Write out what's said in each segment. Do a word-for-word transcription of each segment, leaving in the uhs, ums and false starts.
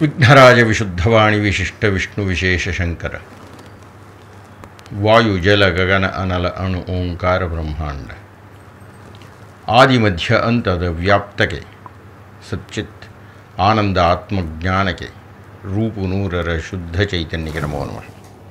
ವಿಘ್ನರಾಜ ವಿಶುದ್ಧವಾಣಿ ವಿಶಿಷ್ಟ ವಿಷ್ಣು ವಿಶೇಷ ಶಂಕರ ವಾಯು ಜಲ ಗಗನ ಅನಲ ಅಣು ಓಂಕಾರ ಬ್ರಹ್ಮಾಂಡ ಆದಿಮಧ್ಯ ಅಂತದ ವ್ಯಾಪ್ತಕ್ಕೆ ಸಚ್ಚಿತ್ ಆನಂದ ಆತ್ಮಜ್ಞಾನಕ್ಕೆ ರೂಪು ನೂರರ ಶುದ್ಧ ಚೈತನ್ಯಕ್ಕೆ ನಮೋ ನಮಃ.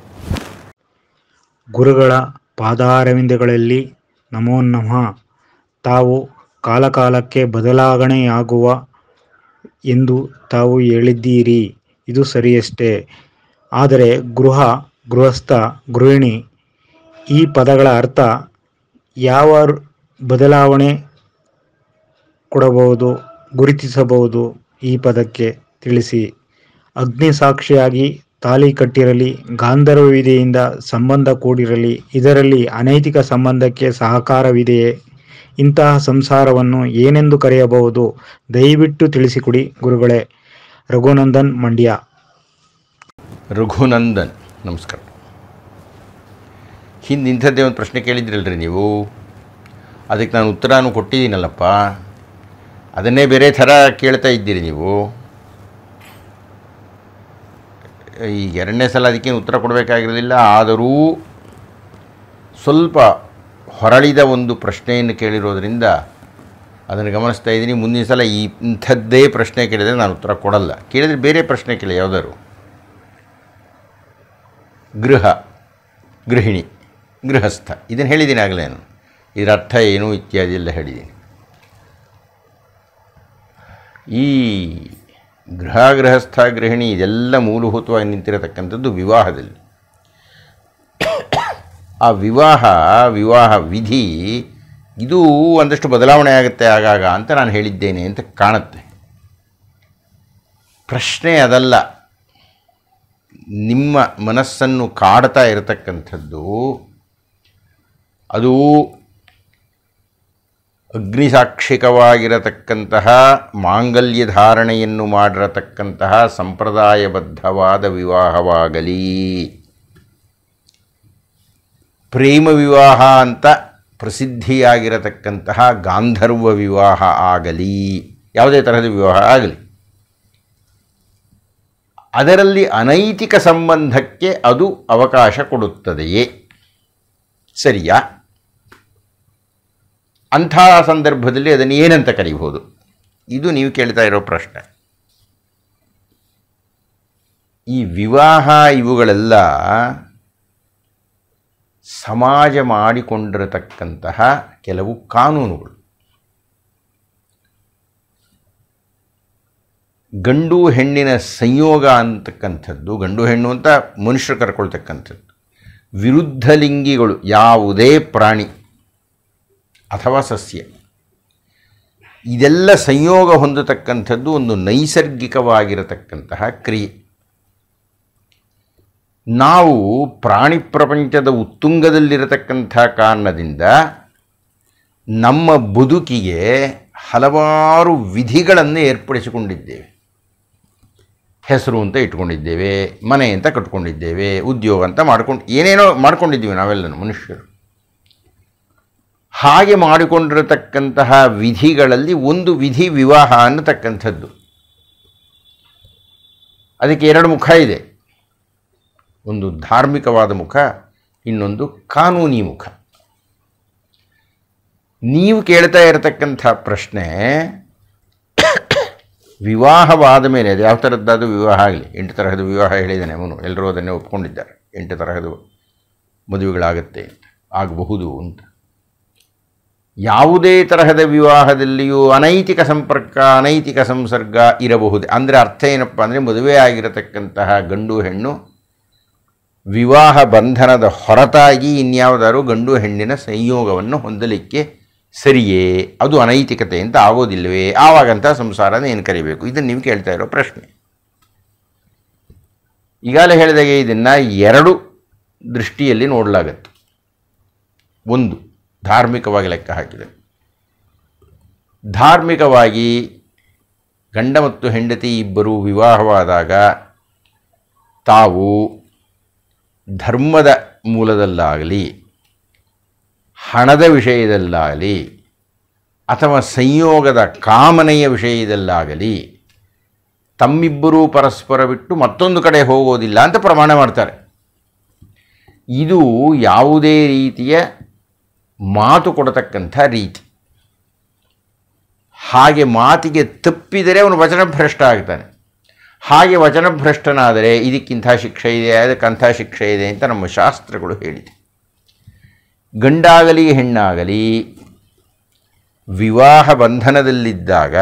ಗುರುಗಳ ಪಾದಾರವಿಂದಗಳಲ್ಲಿ ನಮೋ ನಮಃ. ತಾವು ಕಾಲಕಾಲಕ್ಕೆ ಬದಲಾವಣೆಯಾಗುವ ಎಂದು ತಾವು ಹೇಳಿದ್ದೀರಿ, ಇದು ಸರಿಯಷ್ಟೇ. ಆದರೆ ಗೃಹ, ಗೃಹಸ್ಥ, ಗೃಹಿಣಿ ಈ ಪದಗಳ ಅರ್ಥ ಯಾವ ಬದಲಾವಣೆ ಕೊಡಬಹುದು, ಗುರುತಿಸಬಹುದು? ಈ ಪದಕ್ಕೆ ತಿಳಿಸಿ. ಅಗ್ನಿ ಸಾಕ್ಷಿಯಾಗಿ ತಾಳಿ ಕಟ್ಟಿರಲಿ, ಗಾಂಧರ್ವ ವಿಧಿಯಿಂದ ಸಂಬಂಧ ಕೂಡಿರಲಿ, ಇದರಲ್ಲಿ ಅನೈತಿಕ ಸಂಬಂಧಕ್ಕೆ ಸಹಕಾರವಿದೆಯೇ? ಇಂತಹ ಸಂಸಾರವನ್ನು ಏನೆಂದು ಕರೆಯಬಹುದು? ದಯವಿಟ್ಟು ತಿಳಿಸಿಕೊಡಿ ಗುರುಗಳೇ. ರಘುನಂದನ್, ಮಂಡ್ಯ. ರಘುನಂದನ್, ನಮಸ್ಕಾರ. ಹಿಂದೆ ಇಂಥದ್ದೇ ಒಂದು ಪ್ರಶ್ನೆ ಕೇಳಿದ್ರಲ್ರಿ ನೀವು, ಅದಕ್ಕೆ ನಾನು ಉತ್ತರನೂ ಕೊಟ್ಟಿದ್ದೀನಲ್ಲಪ್ಪ. ಅದನ್ನೇ ಬೇರೆ ಥರ ಕೇಳ್ತಾ ಇದ್ದೀರಿ ನೀವು. ಈಗ ಎರಡನೇ ಸಲ ಅದಕ್ಕೇನು ಉತ್ತರ ಕೊಡಬೇಕಾಗಿರಲಿಲ್ಲ. ಆದರೂ ಸ್ವಲ್ಪ ಹೊರಳಿದ ಒಂದು ಪ್ರಶ್ನೆಯನ್ನು ಕೇಳಿರೋದ್ರಿಂದ ಅದನ್ನು ಗಮನಿಸ್ತಾ ಇದ್ದೀನಿ. ಮುಂದಿನ ಸಲ ಈ ಇಂಥದ್ದೇ ಪ್ರಶ್ನೆ ಕೇಳಿದರೆ ನಾನು ಉತ್ತರ ಕೊಡಲ್ಲ. ಕೇಳಿದರೆ ಬೇರೆ ಪ್ರಶ್ನೆ ಕೇಳಿ, ಯಾವುದಾದ್ರು. ಗೃಹ, ಗೃಹಿಣಿ, ಗೃಹಸ್ಥ, ಇದನ್ನು ಹೇಳಿದ್ದೀನಿ ಆಗಲೇ. ನಾನು ಇದರ ಅರ್ಥ ಏನು ಇತ್ಯಾದಿ ಎಲ್ಲ ಹೇಳಿದ್ದೀನಿ. ಈ ಗೃಹ, ಗೃಹಸ್ಥ, ಗೃಹಿಣಿ ಇದೆಲ್ಲ ಮೂಲಭೂತವಾಗಿ ನಿಂತಿರತಕ್ಕಂಥದ್ದು ವಿವಾಹದಲ್ಲಿ. ಆ ವಿವಾಹ ವಿವಾಹ ವಿಧಿ ಇದು ಒಂದಷ್ಟು ಬದಲಾವಣೆ ಆಗುತ್ತೆ ಆಗಾಗ ಅಂತ ನಾನು ಹೇಳಿದ್ದೇನೆ ಅಂತ ಕಾಣುತ್ತೆ. ಪ್ರಶ್ನೆ ಅದಲ್ಲ. ನಿಮ್ಮ ಮನಸ್ಸನ್ನು ಕಾಡ್ತಾ ಇರತಕ್ಕಂಥದ್ದು ಅದು ಅಗ್ನಿಸಾಕ್ಷಿಕವಾಗಿರತಕ್ಕಂತಹ ಮಾಂಗಲ್ಯ ಧಾರಣೆಯನ್ನು ಮಾಡಿರತಕ್ಕಂತಹ ಸಂಪ್ರದಾಯಬದ್ಧವಾದ ವಿವಾಹವಾಗಲಿ, ಪ್ರೇಮ ವಿವಾಹ ಅಂತ ಪ್ರಸಿದ್ಧಿಯಾಗಿರತಕ್ಕಂತಹ ಗಾಂಧರ್ವ ವಿವಾಹ ಆಗಲಿ, ಯಾವುದೇ ತರಹದ ವಿವಾಹ ಆಗಲಿ, ಅದರಲ್ಲಿ ಅನೈತಿಕ ಸಂಬಂಧಕ್ಕೆ ಅದು ಅವಕಾಶ ಕೊಡುತ್ತದೆಯೇ? ಸರಿಯಾ? ಅಂಥ ಸಂದರ್ಭದಲ್ಲಿ ಅದನ್ನು ಏನಂತ ಕರೀಬಹುದು? ಇದು ನೀವು ಕೇಳ್ತಾ ಇರೋ ಪ್ರಶ್ನೆ. ಈ ವಿವಾಹ ಇವುಗಳೆಲ್ಲ ಸಮಾಜ ಮಾಡಿಕೊಂಡಿರತಕ್ಕಂತಹ ಕೆಲವು ಕಾನೂನುಗಳು. ಗಂಡು ಹೆಣ್ಣಿನ ಸಂಯೋಗ ಅಂತಕ್ಕಂಥದ್ದು, ಗಂಡು ಹೆಣ್ಣು ಅಂತ ಮನುಷ್ಯರು ಕರ್ಕೊಳ್ತಕ್ಕಂಥದ್ದು, ವಿರುದ್ಧ ಲಿಂಗಿಗಳು ಯಾವುದೇ ಪ್ರಾಣಿ ಅಥವಾ ಸಸ್ಯ ಇದೆಲ್ಲ ಸಂಯೋಗ ಹೊಂದತಕ್ಕಂಥದ್ದು ಒಂದು ನೈಸರ್ಗಿಕವಾಗಿರತಕ್ಕಂತಹ ಕ್ರಿಯೆ. ನಾವು ಪ್ರಾಣಿ ಪ್ರಪಂಚದ ಉತ್ತುಂಗದಲ್ಲಿರತಕ್ಕಂಥ ಕಾರಣದಿಂದ ನಮ್ಮ ಬದುಕಿಗೆ ಹಲವಾರು ವಿಧಿಗಳನ್ನು ಏರ್ಪಡಿಸಿಕೊಂಡಿದ್ದೇವೆ. ಹೆಸರು ಅಂತ ಇಟ್ಕೊಂಡಿದ್ದೇವೆ, ಮನೆ ಅಂತ ಕಟ್ಕೊಂಡಿದ್ದೇವೆ, ಉದ್ಯೋಗ ಅಂತ ಮಾಡ್ಕೊಂಡು ಏನೇನೋ ಮಾಡ್ಕೊಂಡಿದ್ದೀವಿ ನಾವೆಲ್ಲನೂ ಮನುಷ್ಯರು. ಹಾಗೆ ಮಾಡಿಕೊಂಡಿರತಕ್ಕಂತಹ ವಿಧಿಗಳಲ್ಲಿ ಒಂದು ವಿಧಿ ವಿವಾಹ ಅನ್ನತಕ್ಕಂಥದ್ದು. ಅದಕ್ಕೆ ಎರಡು ಮುಖ ಇದೆ. ಒಂದು ಧಾರ್ಮಿಕವಾದ ಮುಖ, ಇನ್ನೊಂದು ಕಾನೂನಿ ಮುಖ. ನೀವು ಕೇಳ್ತಾ ಇರತಕ್ಕಂಥ ಪ್ರಶ್ನೆ, ವಿವಾಹವಾದ ಮೇಲೆ ಅದು ಯಾವ ಥರದ್ದಾದ ವಿವಾಹ ಆಗಲಿ, ಎಂಟು ತರಹದ ವಿವಾಹ ಹೇಳಿದ್ದಾನೆ ಅವನು, ಎಲ್ಲರೂ ಅದನ್ನೇ ಒಪ್ಕೊಂಡಿದ್ದಾರೆ. ಎಂಟು ತರಹದ ಮದುವೆಗಳಾಗತ್ತೆ ಅಂತ, ಆಗಬಹುದು ಅಂತ. ಯಾವುದೇ ತರಹದ ವಿವಾಹದಲ್ಲಿಯೂ ಅನೈತಿಕ ಸಂಪರ್ಕ, ಅನೈತಿಕ ಸಂಸರ್ಗ ಇರಬಹುದು. ಅಂದರೆ ಅರ್ಥ ಏನಪ್ಪ ಅಂದರೆ, ಮದುವೆ ಆಗಿರತಕ್ಕಂತಹ ಗಂಡು ಹೆಣ್ಣು ವಿವಾಹ ಬಂಧನದ ಹೊರತಾಗಿ ಇನ್ಯಾವುದಾದ್ರು ಗಂಡು ಹೆಣ್ಣಿನ ಸಂಯೋಗವನ್ನು ಹೊಂದಲಿಕ್ಕೆ ಸರಿಯೇ? ಅದು ಅನೈತಿಕತೆ ಅಂತ ಆಗೋದಿಲ್ಲವೇ? ಆವಾಗಂಥ ಸಂಸಾರನ ಏನು ಕರಿಬೇಕು? ಇದನ್ನು ನೀವು ಕೇಳ್ತಾ ಇರೋ ಪ್ರಶ್ನೆ. ಈಗಾಗಲೇ ಹೇಳಿದಾಗೆ ಇದನ್ನು ಎರಡು ದೃಷ್ಟಿಯಲ್ಲಿ ನೋಡಲಾಗತ್ತೆ. ಒಂದು, ಧಾರ್ಮಿಕವಾಗಿ ಲೆಕ್ಕ ಹಾಕಿದೆ. ಧಾರ್ಮಿಕವಾಗಿ ಗಂಡ ಮತ್ತು ಹೆಂಡತಿ ಇಬ್ಬರು ವಿವಾಹವಾದಾಗ ತಾವು ಧರ್ಮದ ಮೂಲದಲ್ಲಾಗಲಿ, ಹಣದ ವಿಷಯದಲ್ಲಾಗಲಿ, ಅಥವಾ ಸಂಯೋಗದ ಕಾಮನೆಯ ವಿಷಯದಲ್ಲಾಗಲಿ ತಮ್ಮಿಬ್ಬರೂ ಪರಸ್ಪರ ಬಿಟ್ಟು ಮತ್ತೊಂದು ಕಡೆ ಹೋಗೋದಿಲ್ಲ ಅಂತ ಪ್ರಮಾಣ ಮಾಡ್ತಾರೆ. ಇದು ಯಾವುದೇ ರೀತಿಯ ಮಾತು ಕೊಡತಕ್ಕಂಥ ರೀತಿ. ಹಾಗೆ ಮಾತಿಗೆ ತಪ್ಪಿದರೆ ಅವನು ವಚನಭ್ರಷ್ಟ ಆಗ್ತಾನೆ. ಹಾಗೆ ವಚನಭ್ರಷ್ಟನಾದರೆ ಇದಕ್ಕಿಂಥ ಶಿಕ್ಷೆ ಇದೆ, ಅದಕ್ಕಂಥ ಶಿಕ್ಷೆ ಇದೆ ಅಂತ ನಮ್ಮ ಶಾಸ್ತ್ರಗಳು ಹೇಳಿದೆ. ಗಂಡಾಗಲಿ ಹೆಣ್ಣಾಗಲಿ ವಿವಾಹ ಬಂಧನದಲ್ಲಿದ್ದಾಗ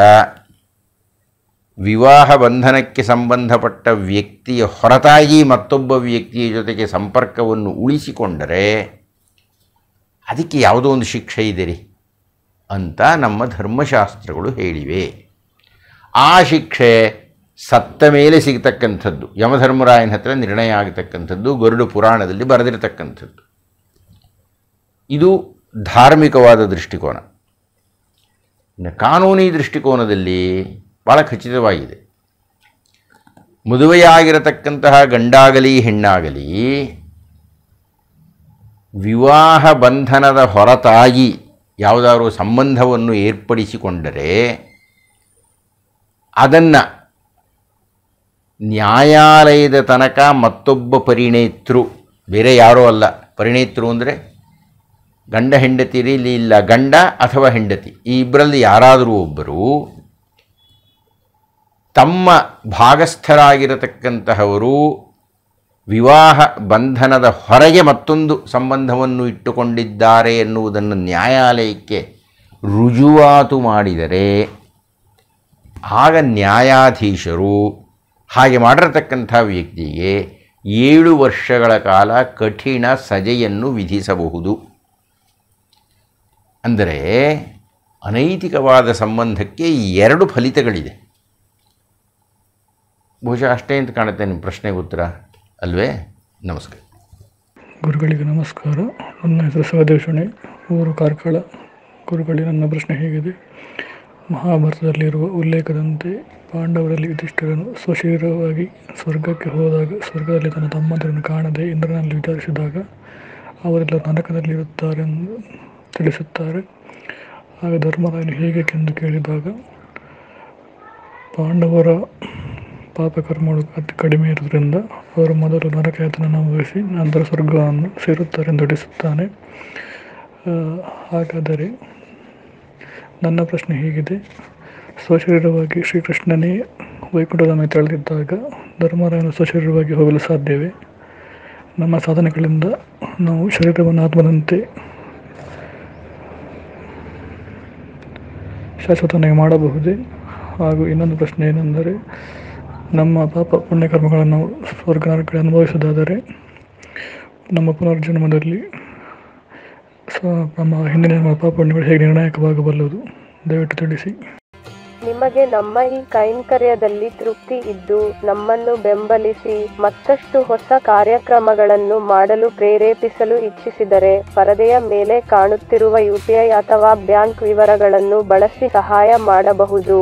ವಿವಾಹ ಬಂಧನಕ್ಕೆ ಸಂಬಂಧಪಟ್ಟ ವ್ಯಕ್ತಿಯ ಹೊರತಾಗಿ ಮತ್ತೊಬ್ಬ ವ್ಯಕ್ತಿಯ ಜೊತೆಗೆ ಸಂಪರ್ಕವನ್ನು ಉಳಿಸಿಕೊಂಡರೆ ಅದಕ್ಕೆ ಯಾವುದೋ ಒಂದು ಶಿಕ್ಷೆ ಇದೆ ರೀ ಅಂತ ನಮ್ಮ ಧರ್ಮಶಾಸ್ತ್ರಗಳು ಹೇಳಿವೆ. ಆ ಶಿಕ್ಷೆ ಸತ್ತ ಮೇಲೆ ಸಿಗತಕ್ಕಂಥದ್ದು, ಯಮಧರ್ಮರಾಯನ ಹತ್ರ ನಿರ್ಣಯ ಆಗತಕ್ಕಂಥದ್ದು, ಗರುಡ ಪುರಾಣದಲ್ಲಿ ಬರೆದಿರತಕ್ಕಂಥದ್ದು. ಇದು ಧಾರ್ಮಿಕವಾದ ದೃಷ್ಟಿಕೋನ. ಇನ್ನು ಕಾನೂನಿ ದೃಷ್ಟಿಕೋನದಲ್ಲಿ ಭಾಳ ಖಚಿತವಾಗಿದೆ. ಮದುವೆಯಾಗಿರತಕ್ಕಂತಹ ಗಂಡಾಗಲಿ ಹೆಣ್ಣಾಗಲಿ ವಿವಾಹ ಬಂಧನದ ಹೊರತಾಗಿ ಯಾವುದಾದ್ರೂ ಸಂಬಂಧವನ್ನು ಏರ್ಪಡಿಸಿಕೊಂಡರೆ ಅದನ್ನು ನ್ಯಾಯಾಲಯದ ತನಕ ಮತ್ತೊಬ್ಬ ಪರಿಣೇತೃ, ಬೇರೆ ಯಾರೋ ಅಲ್ಲ, ಪರಿಣೇತೃ ಅಂದರೆ ಗಂಡ ಹೆಂಡತಿರಿ ಇಲ್ಲ, ಗಂಡ ಅಥವಾ ಹೆಂಡತಿ ಈ ಇಬ್ಬರಲ್ಲಿ ಯಾರಾದರೂ ಒಬ್ಬರು ತಮ್ಮ ಭಾಗಸ್ಥರಾಗಿರತಕ್ಕಂತಹವರು ವಿವಾಹ ಬಂಧನದ ಹೊರಗೆ ಮತ್ತೊಂದು ಸಂಬಂಧವನ್ನು ಇಟ್ಟುಕೊಂಡಿದ್ದಾರೆ ಎನ್ನುವುದನ್ನು ನ್ಯಾಯಾಲಯಕ್ಕೆ ರುಜುವಾತು ಮಾಡಿದರೆ ಆಗ ನ್ಯಾಯಾಧೀಶರು ಹಾಗೆ ಮಾಡಿರತಕ್ಕಂಥ ವ್ಯಕ್ತಿಗೆ ಏಳು ವರ್ಷಗಳ ಕಾಲ ಕಠಿಣ ಸಜೆಯನ್ನು ವಿಧಿಸಬಹುದು. ಅಂದರೆ ಅನೈತಿಕವಾದ ಸಂಬಂಧಕ್ಕೆ ಎರಡು ಫಲಿತಗಳಿದೆ. ಬಹುಶಃ ಅಷ್ಟೇ ಅಂತ ಕಾಣುತ್ತೆ ನಿಮ್ಮ ಪ್ರಶ್ನೆಗೆ ಉತ್ತರ ಅಲ್ವೇ? ನಮಸ್ಕಾರ. ಗುರುಗಳಿಗೆ ನಮಸ್ಕಾರ. ನನ್ನ ಹೆಸರು ಸಹದೇಶಣೆ, ಊರು ಕಾರ್ಕಳ. ಗುರುಗಳಿಗೆ ನನ್ನ ಪ್ರಶ್ನೆ ಹೇಗಿದೆ: ಮಹಾಭಾರತದಲ್ಲಿರುವ ಉಲ್ಲೇಖದಂತೆ ಪಾಂಡವರಲ್ಲಿ ಯುಧಿಷ್ಠಿರನು ಸ್ವಶರೀರವಾಗಿ ಸ್ವರ್ಗಕ್ಕೆ ಹೋದಾಗ ಸ್ವರ್ಗದಲ್ಲಿ ತನ್ನ ತಮ್ಮಂದಿರನ್ನು ಕಾಣದೆ ಇಂದ್ರನಲ್ಲಿ ವಿಚಾರಿಸಿದಾಗ ಅವರೆಲ್ಲ ನರಕದಲ್ಲಿರುತ್ತಾರೆಂದು ತಿಳಿಸುತ್ತಾರೆ. ಆಗ ಧರ್ಮರಾಯನು ಹೇಗೆಂದು ಕೇಳಿದಾಗ ಪಾಂಡವರ ಪಾಪಕರ್ಮಗಳು ಅತಿ ಕಡಿಮೆ ಇರುವುದರಿಂದ ಅವರು ಮೊದಲು ನರಕಯಾತನನ್ನು ಅನುಭವಿಸಿ ನಂತರ ಸ್ವರ್ಗವನ್ನು ಸೇರುತ್ತಾರೆ ಎಂದು ತಿಳಿಸುತ್ತಾನೆ. ಹಾಗಾದರೆ ನನ್ನ ಪ್ರಶ್ನೆ ಹೀಗಿದೆ: ಸ್ವಶರೀರವಾಗಿ ಶ್ರೀಕೃಷ್ಣನೇ ವೈಕುಂಠದ ಮೇಲೆ ತೆಳೆದಿದ್ದಾಗ ಧರ್ಮರಾಯನು ಸ್ವಶರೀರವಾಗಿ ಹೋಗಲು ಸಾಧ್ಯವೇ? ನಮ್ಮ ಸಾಧನೆಗಳಿಂದ ನಾವು ಶರೀರವನ್ನು ಆತ್ಮದಂತೆ ಶಾಶ್ವತನಾಗಿ ಮಾಡಬಹುದೇ? ಹಾಗೂ ಇನ್ನೊಂದು ಪ್ರಶ್ನೆ ಏನೆಂದರೆ, ನಮ್ಮ ಪಾಪ ಪುಣ್ಯಕರ್ಮಗಳನ್ನು ನಾವು ಸ್ವರ್ಗ ನರಕಗಳಲ್ಲಿ ಅನುಭವಿಸೋದಾದರೆ ನಮ್ಮ ಪುನರ್ಜನ್ಮದಲ್ಲಿ ನಮ್ಮ ಹಿಂದಿನ ಪಾಪ ಪುಣ್ಯಗಳು ಹೇಗೆ ನಿರ್ಣಾಯಕವಾಗಬಲ್ಲದು? ದಯವಿಟ್ಟು ತಿಳಿಸಿ. ನಿಮಗೆ ನಮ್ಮ ಈ ಕೈಂಕರ್ಯದಲ್ಲಿ ತೃಪ್ತಿ ಇದ್ದು ನಮ್ಮನ್ನು ಬೆಂಬಲಿಸಿ ಮತ್ತಷ್ಟು ಹೊಸ ಕಾರ್ಯಕ್ರಮಗಳನ್ನು ಮಾಡಲು ಪ್ರೇರೇಪಿಸಲು ಇಚ್ಛಿಸಿದರೆ ಪರದೆಯ ಮೇಲೆ ಕಾಣುತ್ತಿರುವ ಯುಪಿಐ ಅಥವಾ ಬ್ಯಾಂಕ್ ವಿವರಗಳನ್ನು ಬಳಸಿ ಸಹಾಯ ಮಾಡಬಹುದು.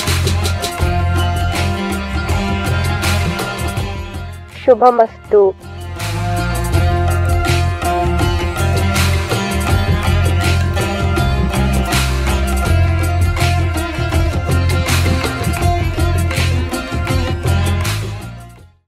ಶುಭಮಸ್ತು.